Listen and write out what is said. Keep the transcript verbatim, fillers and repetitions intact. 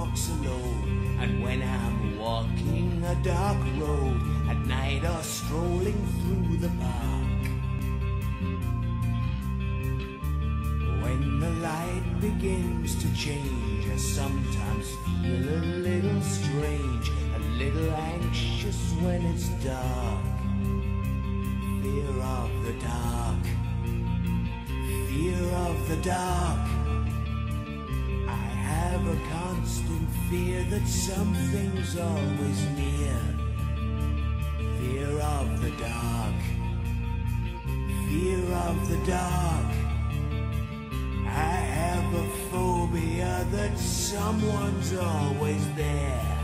walks alone, and when I'm walking a dark road at night or strolling through the park. When the light begins to change, I sometimes feel a little strange, a little anxious when it's dark. Fear of the dark, fear of the dark. I have a constant fear that something's always near. Fear of the dark, fear of the dark. I have a phobia that someone's always there.